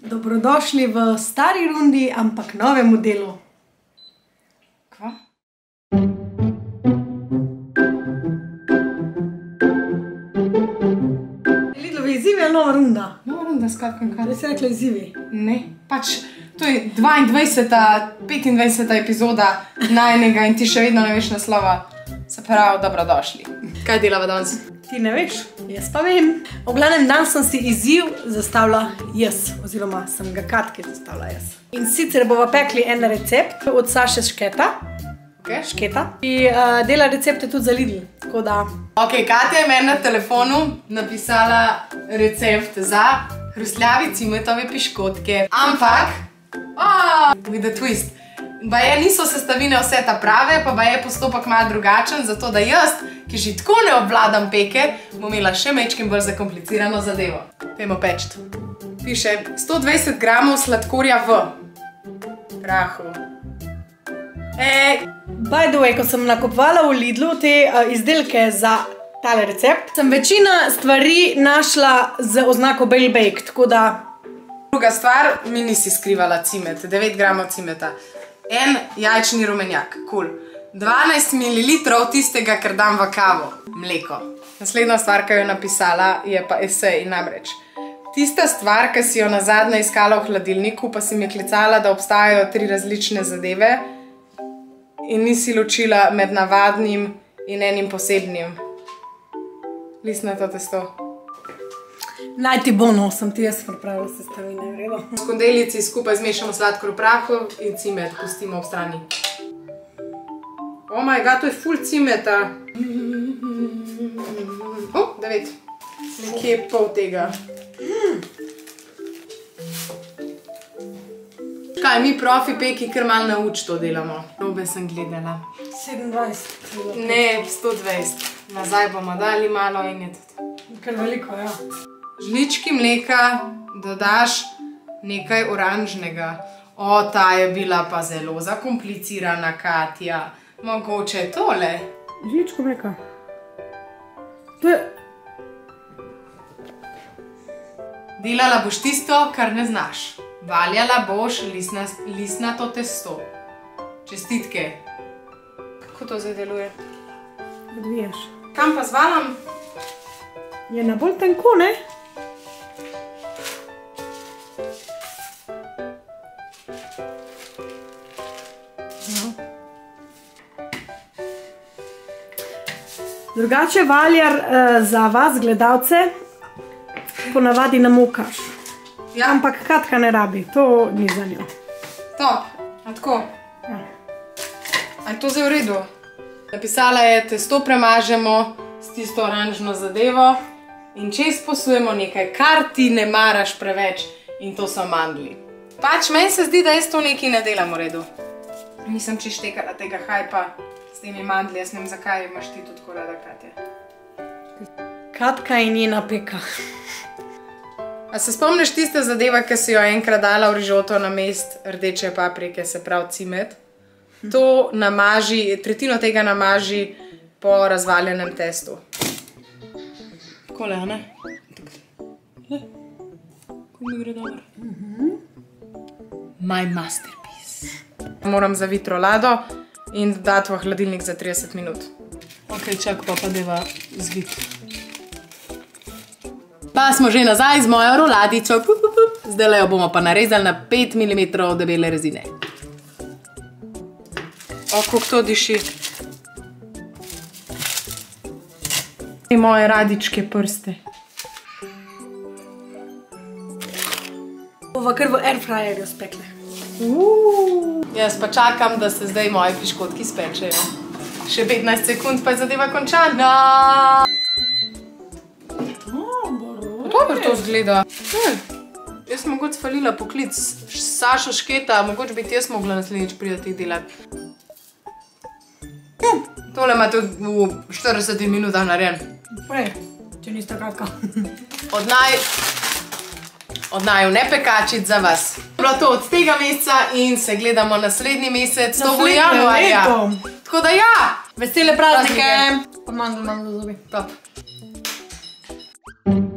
Dobrodošli v stari rundi, ampak novemu delu. Kva? Lidlovi izzivi je nova runda. Nova runda, skratka, kaj? Da si rekla izzivi? Ne, pač to je 22., 25. epizoda najnega in ti še vedno ne veš naslova. Se pravi, dobrodošli. Kaj delava danes? Ti ne veš, jaz pa vem. V glavnem dan sem si izziv zastavila jaz, oziroma sem ga Katki zastavila jaz. In sicer bova pekli en recept od Saše Šketa. Šketa. Ki dela recepte tudi za Lidl, tako da... Ok, Katja je meni na telefonu napisala recept za hrustljavi cimetove piškotke. Ampak, with a twist. Baje niso sestavine vse ta prave, pa baje postopek malo drugačen, zato da jaz, ki že tako ne obvladam peke, bom imela še majčkim bolj zakomplicirano zadevo. Pejmo peč. Piše 120 gramov sladkorja v prahu. By the way, ko sem nakupovala v Lidlu te izdelke za tale recept, sem večina stvari našla z oznako Bale Baked, tako da... Druga stvar, mi nisi skrivala cimet, 9 gramov cimeta. En jajčni rumenjak, cool. 12 ml tistega, kar dam v kavo, mleko. Naslednja stvar, ki jo je napisala, je pa esej, namreč. Tista stvar, ki si jo nazadnje iskala v hladilniku, pa si mi klicala, da obstajajo 3 različne zadeve in nisi ločila med navadnim in enim posebnim. Listnato testo. Naj ti bo, no, sem ti jaz pripravila sestavine, v redu. V skodelici skupaj zmešamo sladkor v prahu in cimet pustimo ob strani. Oh my god, to je ful cimeta. 9. Nekje pol tega. Kaj, mi profi peki kar malo nauč to delamo. Robe sem gledala. 27. Ne, 120. Nazaj bomo dali malo in je tudi. Kar veliko, ja. Žlički mleka dodaš nekaj oranžnega. O, ta je bila pa zelo zakomplicirana, Katja. Mogoče tole. Žličko mleka. To je... Delala boš tisto, kar ne znaš. Valjala boš listnato testo. Čestitke. Kako to zdaj deluje? Odviješ. Kam pa zvalam? Je na bolj tenko, ne? Drugače, valjar, za vas, gledalce, ponavadi namukaš. Ja. Ampak Katka ne rabi, to ni za njo. Top, a tako? Ja. A je to zdaj v redu? Napisala je, testo premažemo s tisto oranžno zadevo in čez posujemo nekaj, kar ti ne maraš preveč, in to so mandlji. Pač, meni se zdi, da jaz to nekaj ne delam v redu. Nisem češtekala tega hajpa s temi mandlji, jaz ne vem, zakaj imaš ti to tako rada, Katja. Katka in njena peka. A se spomniš tiste zadeve, ki si jo enkrat dala v rižoto na mest rdeče paprike, se pravi cimet? To namaži, tretjino tega namaži po razvaljenem testu. Takole, a ne? Le, ko mi gre dobro. My masterpiece. Moram zaviti rolado in dati v hladilnik za 30 minut. Ok, čak pa deva zviti. Pa smo že nazaj z mojo roladico. Zdaj jo bomo pa narezali na 5 mm debele rezine. O, kako to diši. Moje radičke prste. Bova kar v airfryerju spekle. Jaz pa čakam, da se zdaj moji piškotki spečejo. Še 15 sekund pa je zadeva končana. Dobro to zgleda. Jaz sem mogoče falila poklic Saša Šketa, mogoče bi jaz mogla naslednjič priti delati. Tole imate v 40 minutah narejen. Prej, če niste Katka. Od naju ne pekačic za vas. Bilo to od tega meseca in se gledamo naslednji mesec, to bo januarja. Tako da ja! Vesele praznike! Pa mandl zobi. Top.